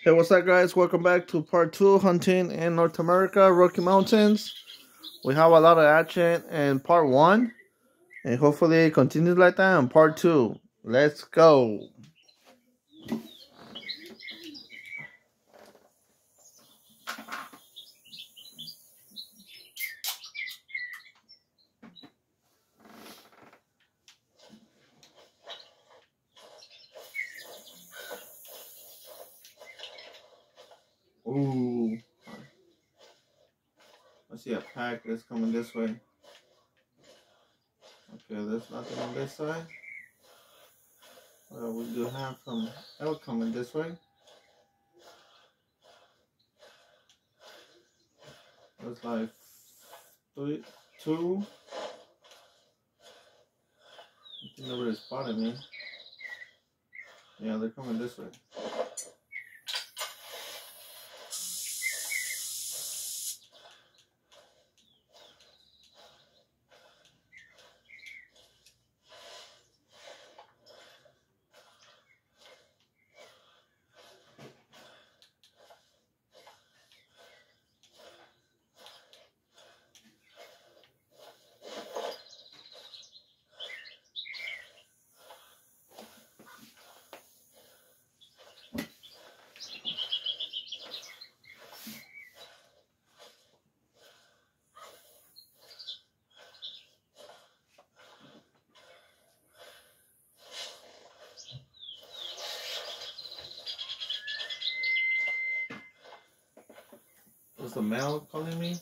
Hey, what's up, guys? Welcome back to part 2, hunting in North America, Rocky Mountains. We have a lot of action in part 1, and hopefully it continues like that in part 2. Let's go. Ooh. I see a pack that's coming this way. Okay, there's nothing on this side. Well, we do have some elk coming this way. There's like 2. I think nobody spotted me. Yeah, they're coming this way. Is the male calling me?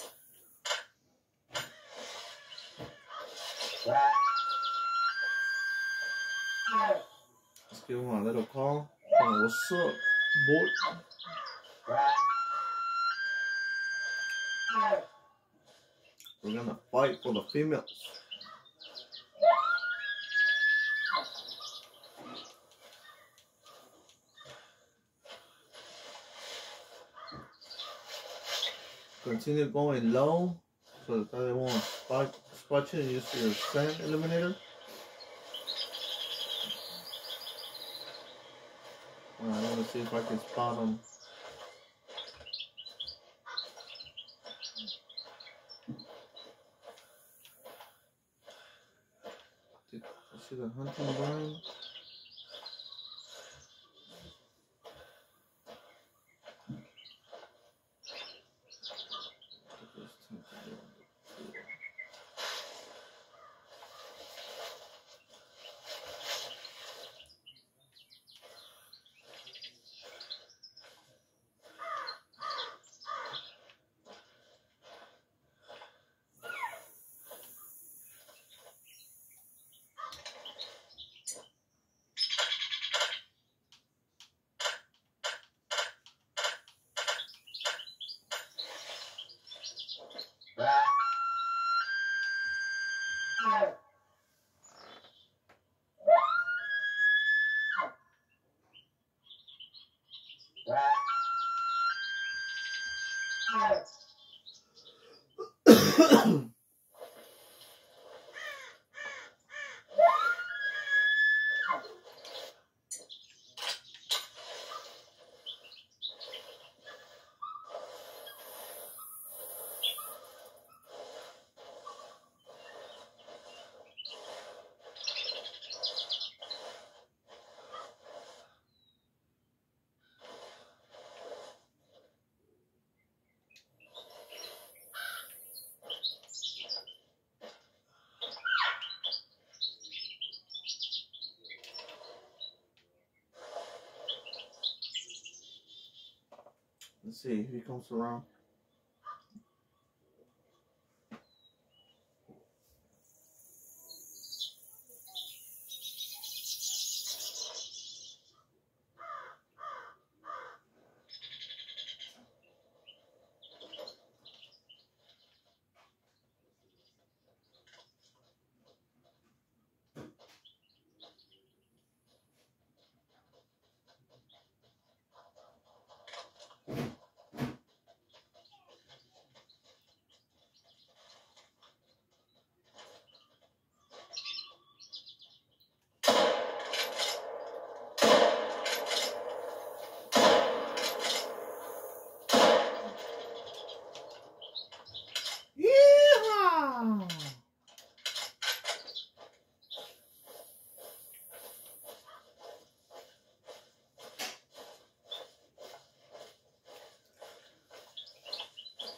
Let's give him a little call. Oh, what's up, boy? We're gonna fight for the females. Continue going low so that they won't spot you and use your scent eliminator. Alright, I want to see if I can spot them. I see the hunting blind. Let's see if he comes around.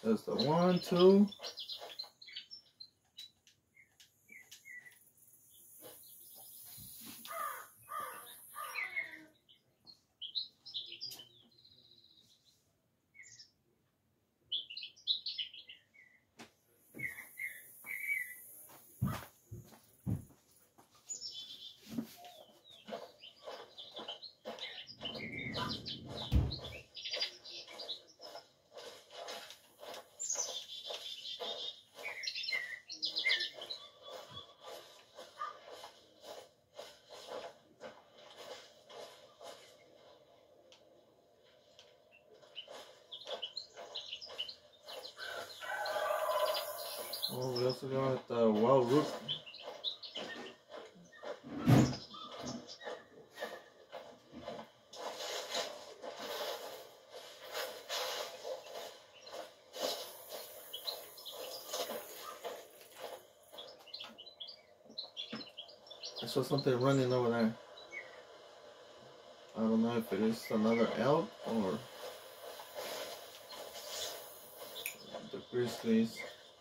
There's the 1, 2. Oh, we also got the wild root. I saw something running over there. I don't know if it is another elk or the grizzlies.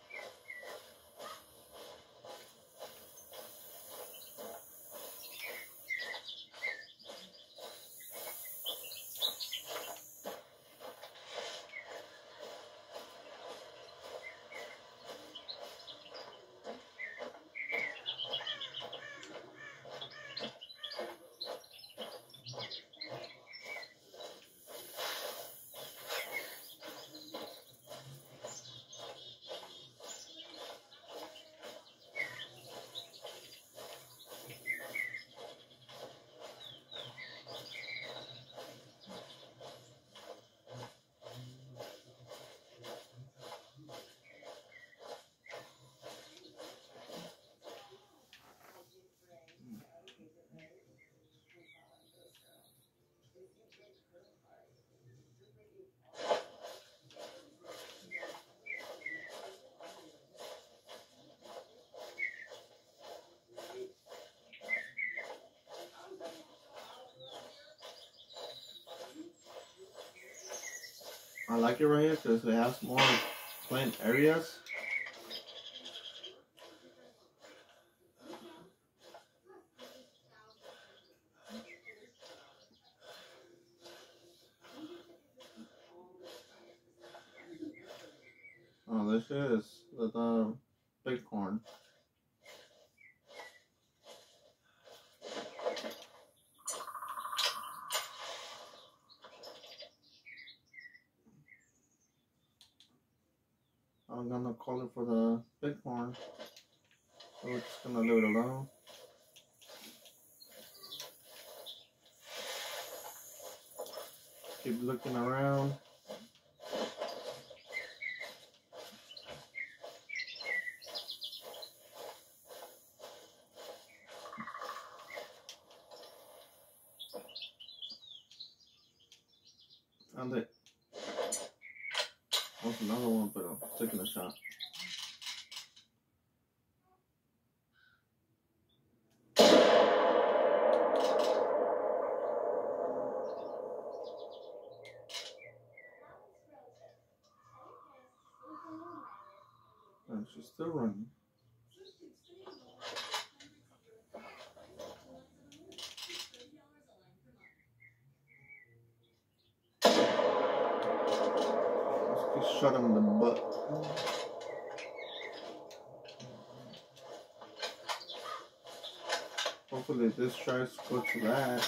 I like it right here because it has more plain areas. Oh, this is the bighorn. I'm gonna call it for the bighorn. So we're just gonna leave it alone. Keep looking around. And it was another one, but I'm taking a shot. And she's still running. Let's just shot him in the butt. Hopefully this tries to go to that.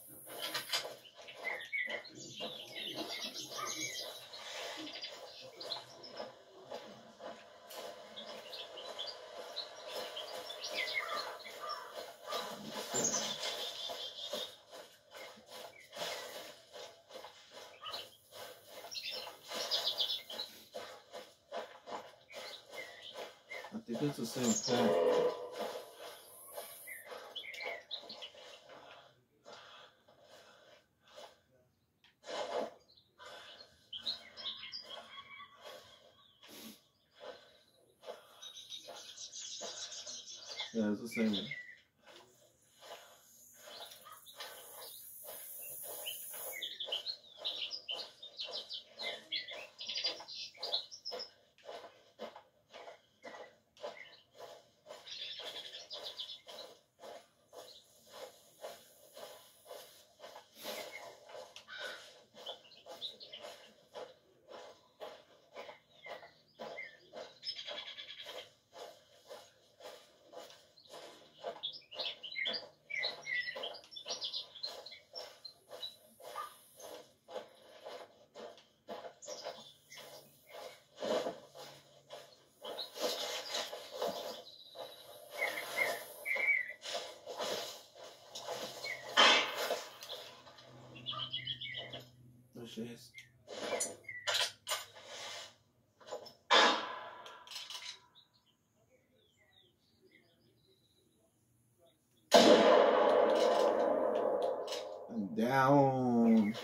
I think it's the same pack. Yeah, it's the same. Jeez. And down.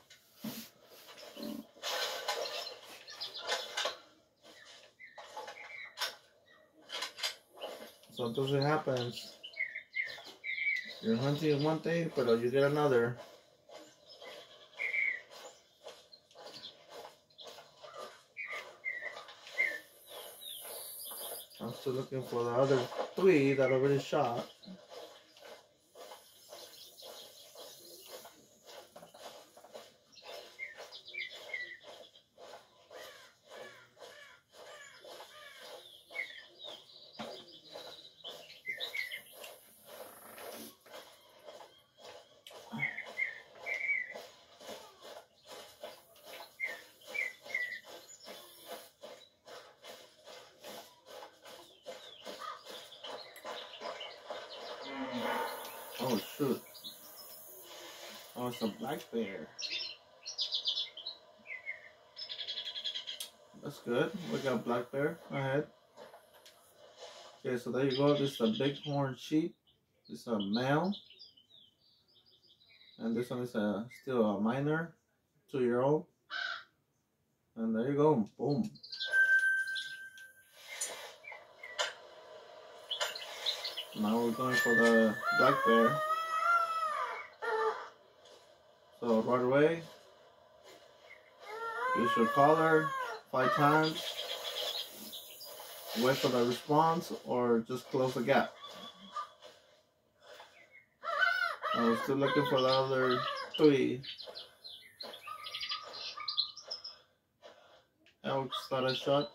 Sometimes it happens. You're hunting one thing, but you get another. I'm still looking for the other 3 that already shot. Oh shoot. Oh, it's a black bear. That's good. We got black bear ahead. Okay, so there you go. This is a bighorn sheep. This is a male. And this one is still a minor, 2-year-old. And there you go. Boom. Now we're going for the black bear. So right away, use your collar 5 times. Wait for the response or just close the gap. I was still looking for the other 3 elks that I shot.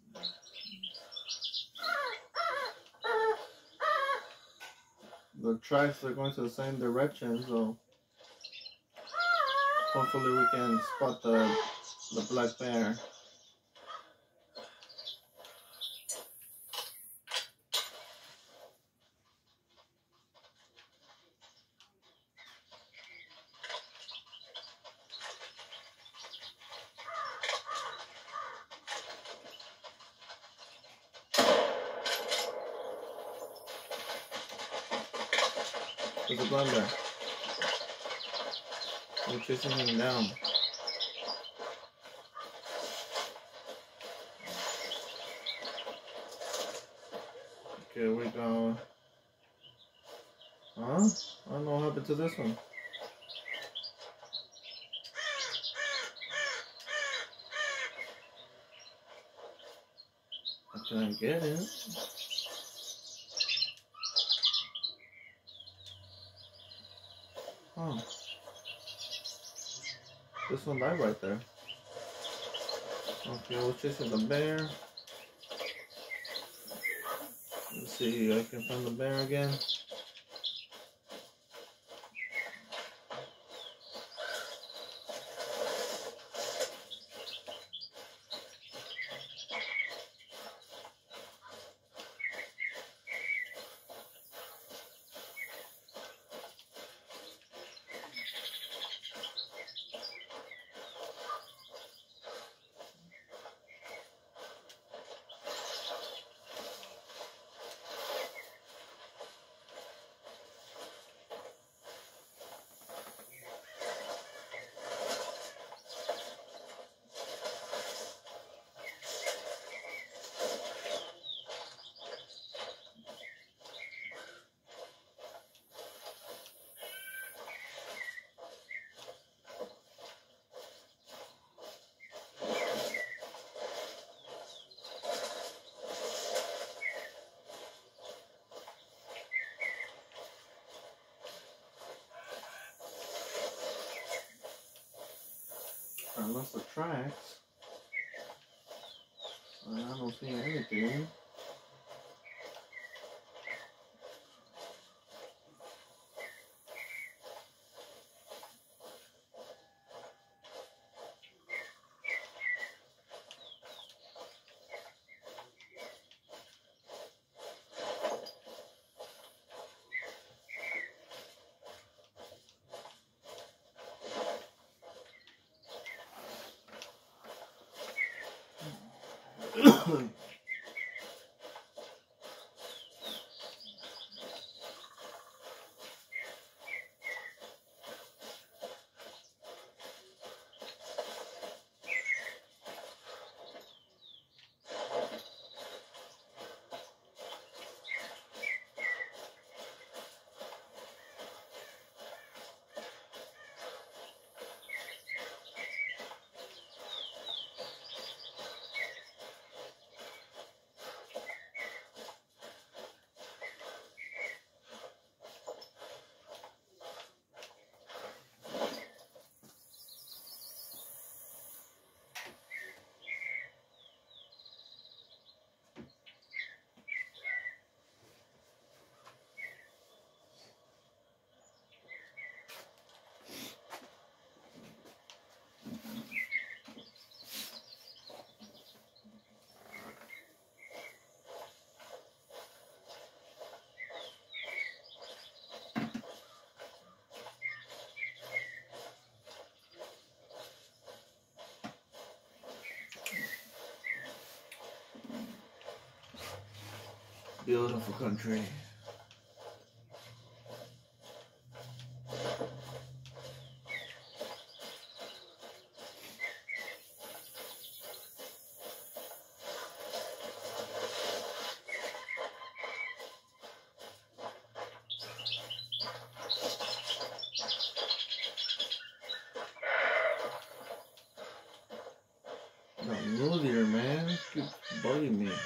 The tracks are going to the same direction, so hopefully we can spot the black bear. There's a blind bear. We're chasing him down. Okay, we go. Huh? I don't know what happened to this one. I can't get it. Huh. This one died right there. Okay, we're chasing the bear. Let's see if I can find the bear again. I lost the tracks. I don't see anything. Beautiful country. Not move here, man. Keep bugging me.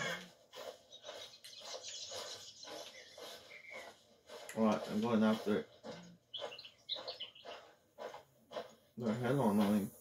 Alright, I'm going after it. They're hell annoying.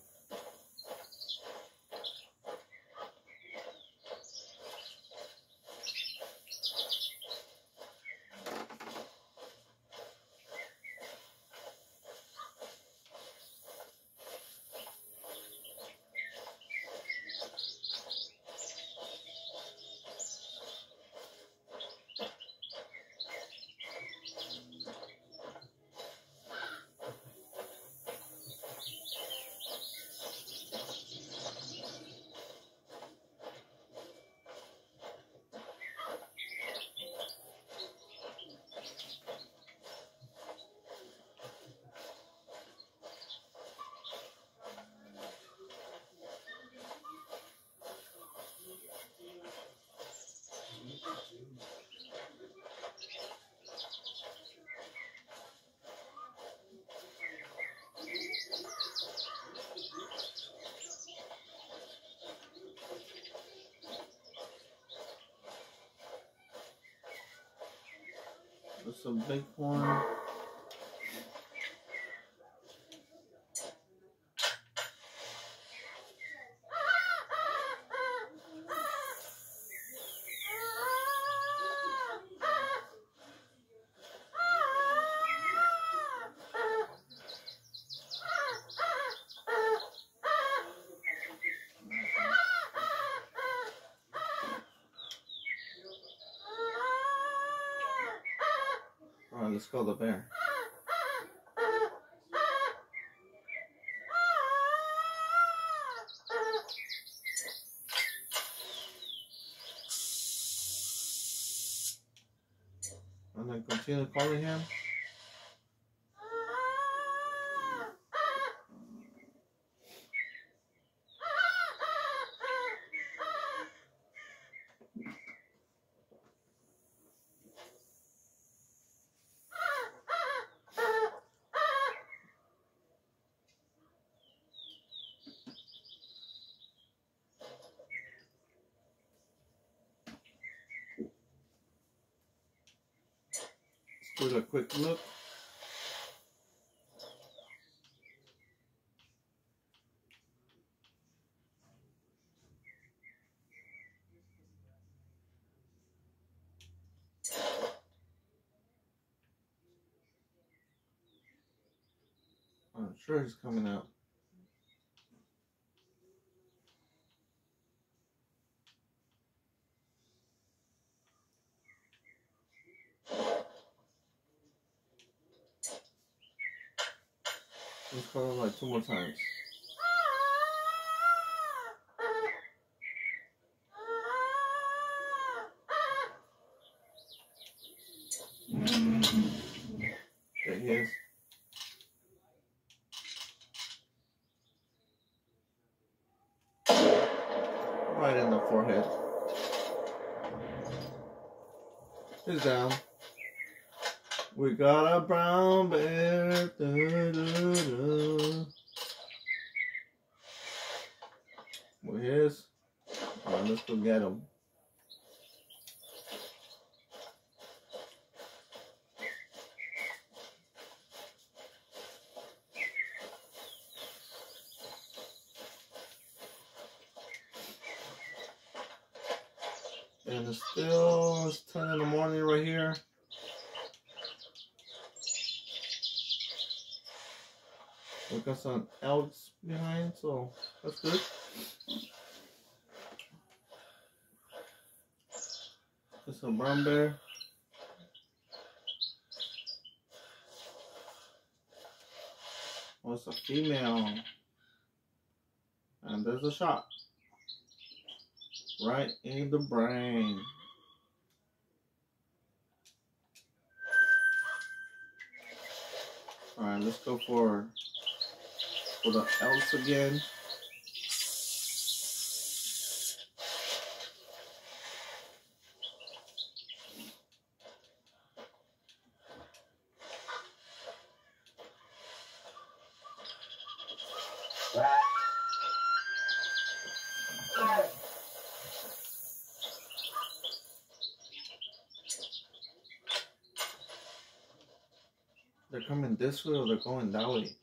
There's a big one. Alright, let's call the bear. And then continue calling him. Let's do a quick look. I'm sure he's coming out. Let's call him like 2 more times. right in the forehead. He's down. We got a brown bear. Where he is? Alright, let's go get him. And it's 10 in the morning right here. We got some elks behind, so that's good. It's a brown bear. Oh, it's a female. And there's a shot. Right in the brain. Alright, let's go for the elks again. They're coming this way or they're going that way?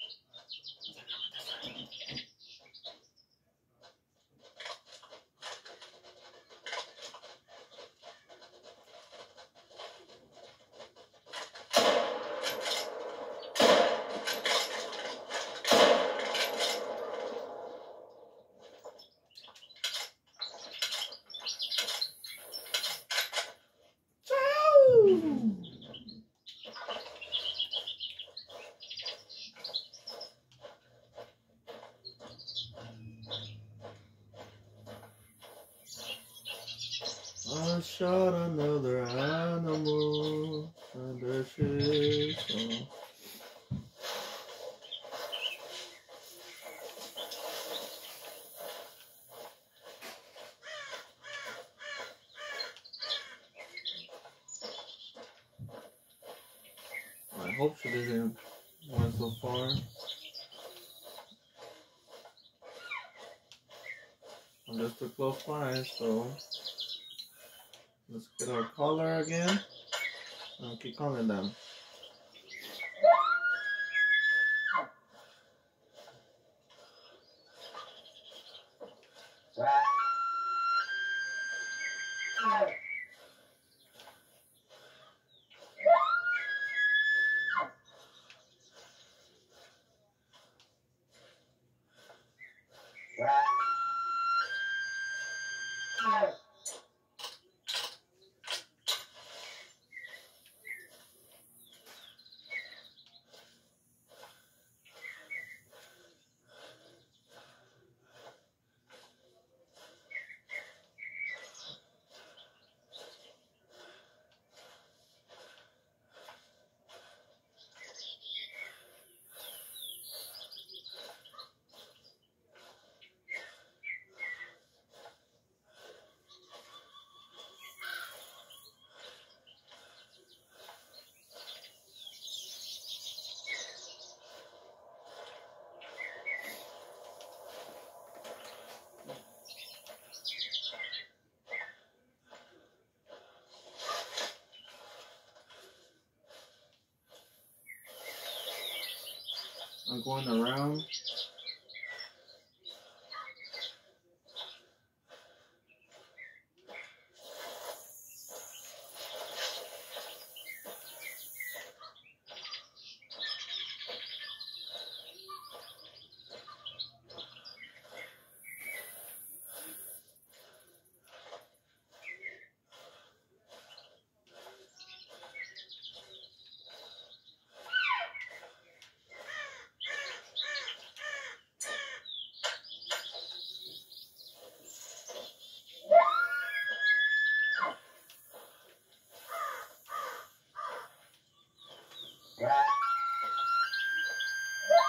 I shot another animal, and there she is. I hope she didn't went so far. I'm just too close by, so let's get our collar again and keep calling them. I'm going around.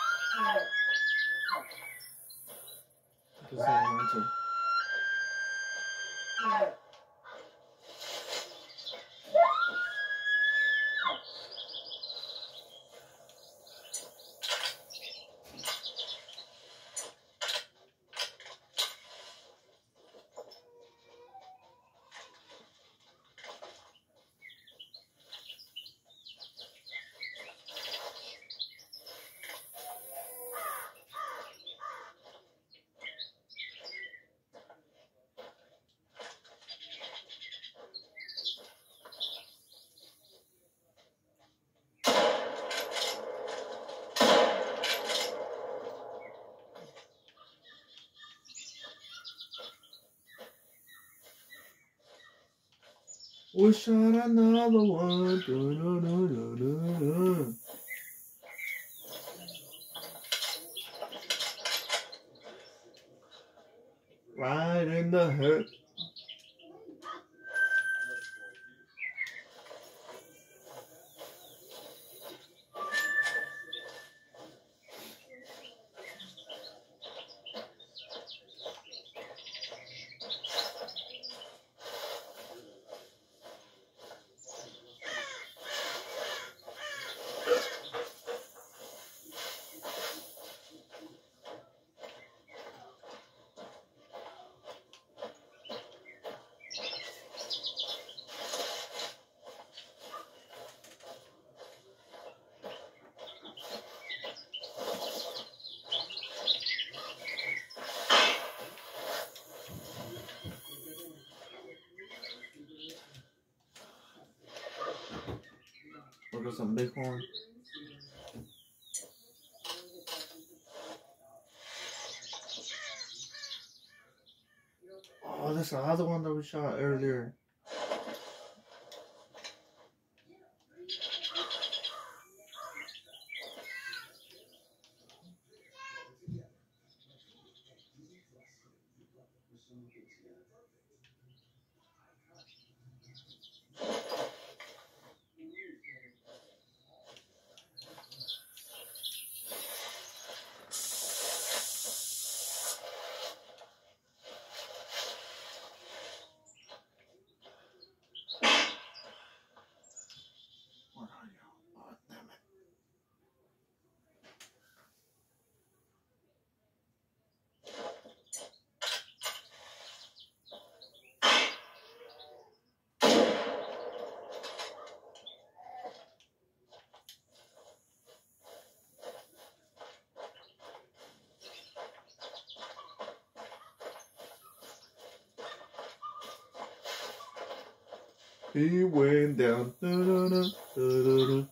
Just saying, We shot another one. Do-do-do-do-do-do. Right in the head. Look at some bighorn. Oh, that's the other one that we shot earlier. Where are you? Oh, damn it. He went down. Da-da-da,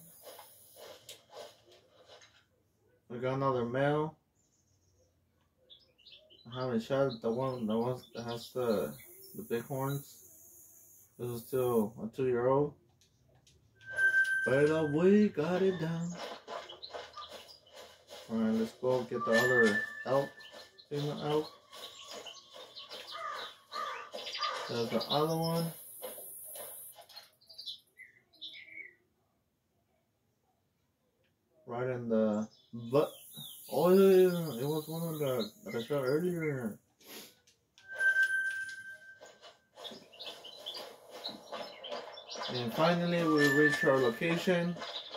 we got another male. I haven't shot the one that has the big horns. This is still a 2-year-old. But we got it down. Alright, let's go get the other elk. Female elk. There's the other one. Right in the butt. Oh yeah, it was one of the that I shot earlier. And finally we reached our location.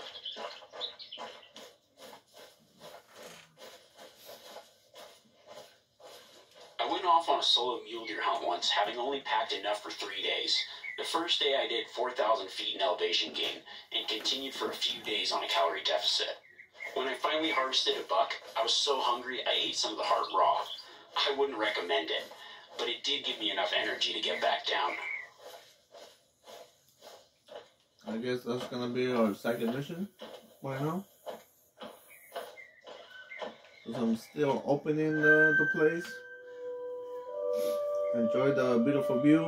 I went off on a solo mule deer hunt once, having only packed enough for 3 days. The first day I did 4,000 feet in elevation gain, and continued for a few days on a calorie deficit. When I finally harvested a buck, I was so hungry I ate some of the heart raw. I wouldn't recommend it, but it did give me enough energy to get back down. I guess that's gonna be our second mission right now. Because I'm still opening the place. Enjoy the beautiful view.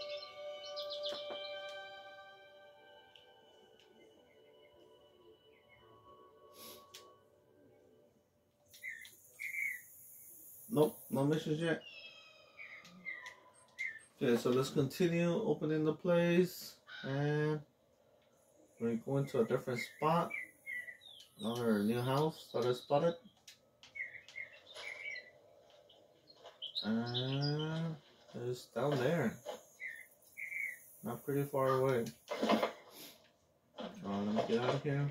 Nope, no missions yet. Okay, so let's continue opening the place. And we're going to a different spot. Another new house that I spotted. And It's down there. Not pretty far away. Oh, let me get out of here.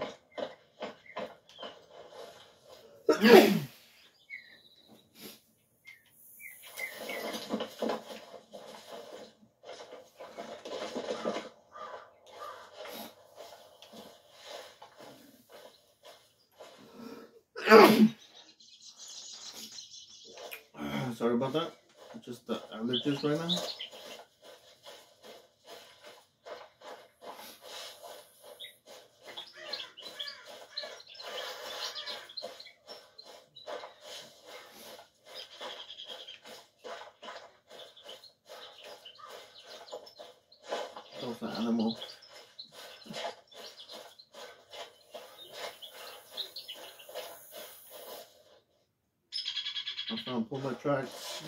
Sorry about that. Just the allergies right now. That was an animal. I'm trying to pull my tracks.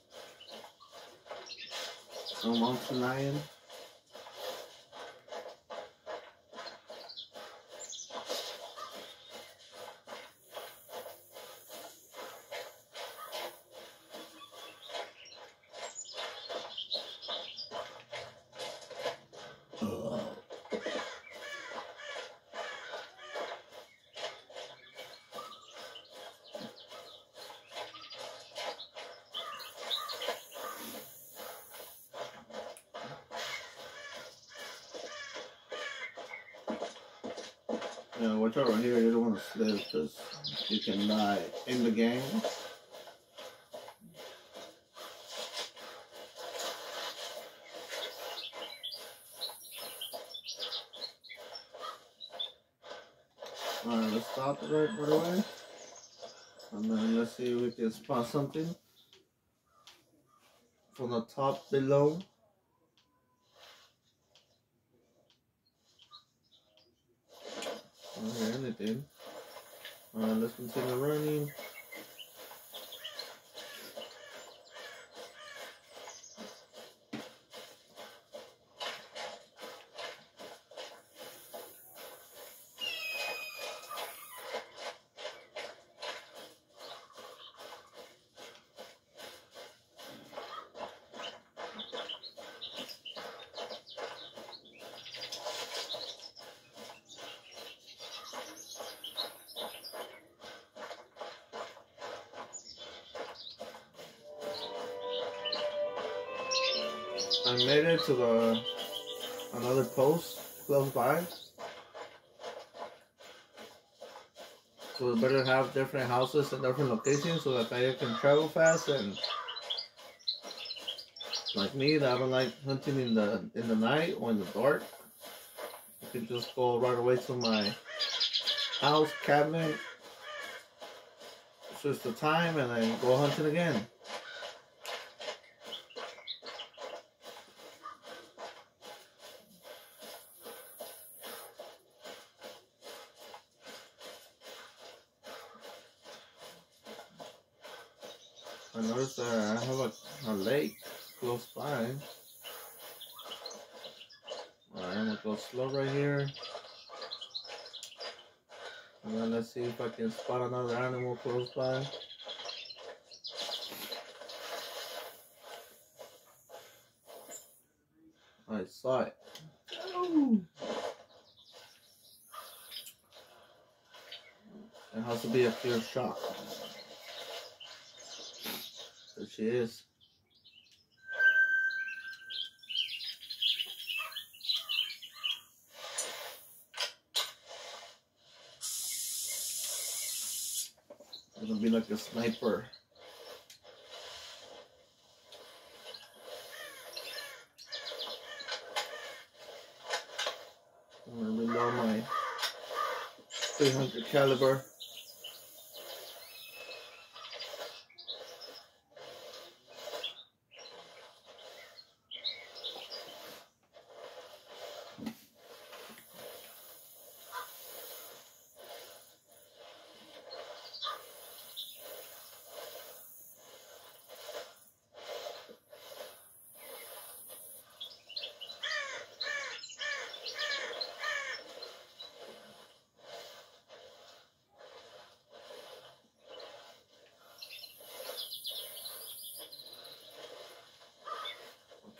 No mountain lion. Yeah, watch out right here. You don't want to slip because you can die in the game. Alright, let's stop right away. And then let's see if we can spot something from the top below. I don't hear anything. Alright, let's continue running. I made it to another post close by. So we better have different houses in different locations so that I can travel fast, and like me that I don't like hunting in the night or in the dark. I can just go right away to my house, cabin, switch the time, and then go hunting again. I noticed that I have a lake close by. Alright, I'm gonna go slow right here. And then let's see if I can spot another animal close by. I saw it. Oh. It has to be a clear shot. There she is. It'll be like a sniper. I'm gonna reload my 300 caliber.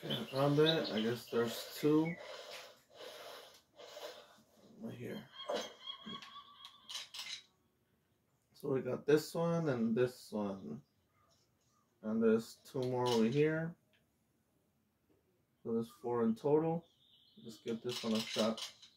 Okay, I found it. I guess there's two right here. So we got this one and this one. And there's two more over here. So there's four in total. Let's give this one a shot.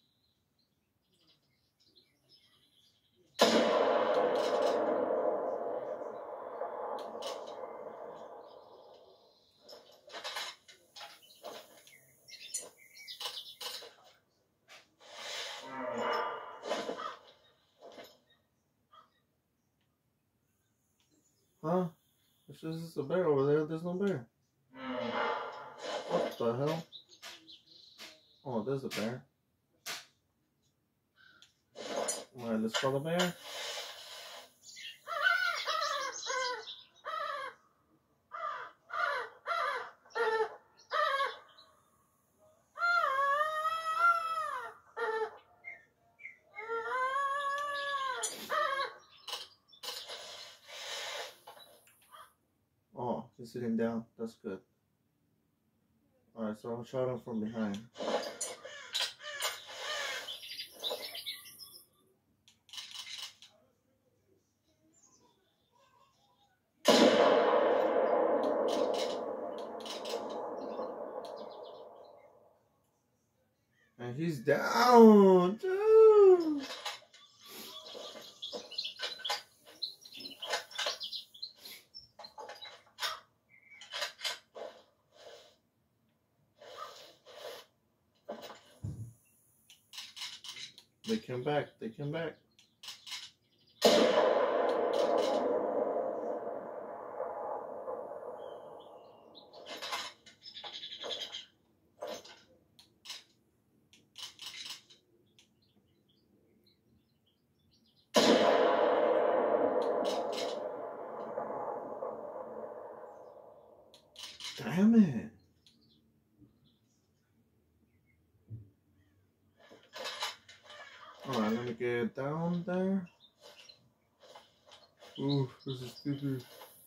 Huh? It's just a bear over there. There's no bear. What the hell? Oh, there's a bear. Alright, let's call the bear. Oh, he's sitting down. That's good. Alright, so I'll shot him from behind. And he's down, dude. They came back. They came back. Damn it. Alright, let me get down there. Ooh, this is stupid.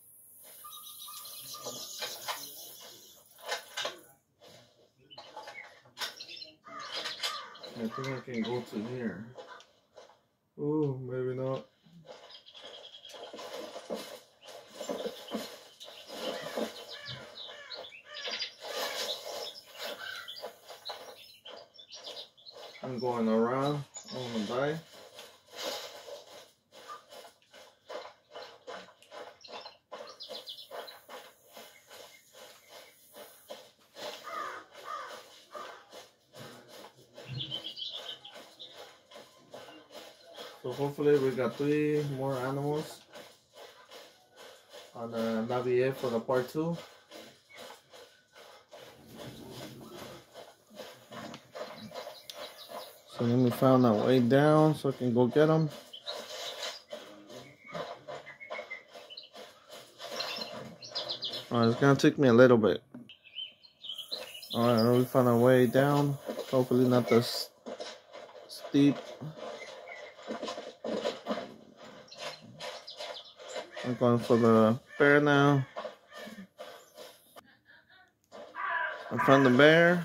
I think I can go to here. Ooh, maybe not. I'm going around. I'm gonna die. So hopefully we got 3 more animals on the Navier for the part 2. So let me find that way down so I can go get them. Alright, it's gonna take me a little bit. Alright, we found a way down. Hopefully not this steep. I'm going for the bear now. I found the bear.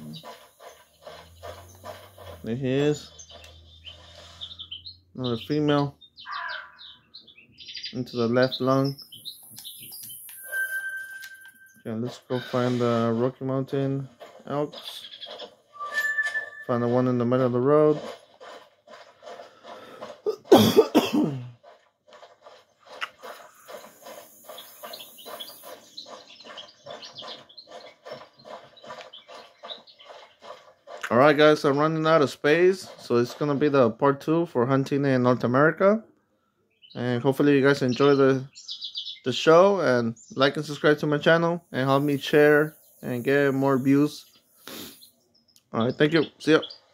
There he is. Another female. Into the left lung. Okay, let's go find the Rocky Mountain elks. Find the one in the middle of the road. Alright guys, I'm running out of space, so it's gonna be the part 2 for hunting in North America. And hopefully you guys enjoy the show, and like and subscribe to my channel and help me share and get more views. Alright, thank you. See ya.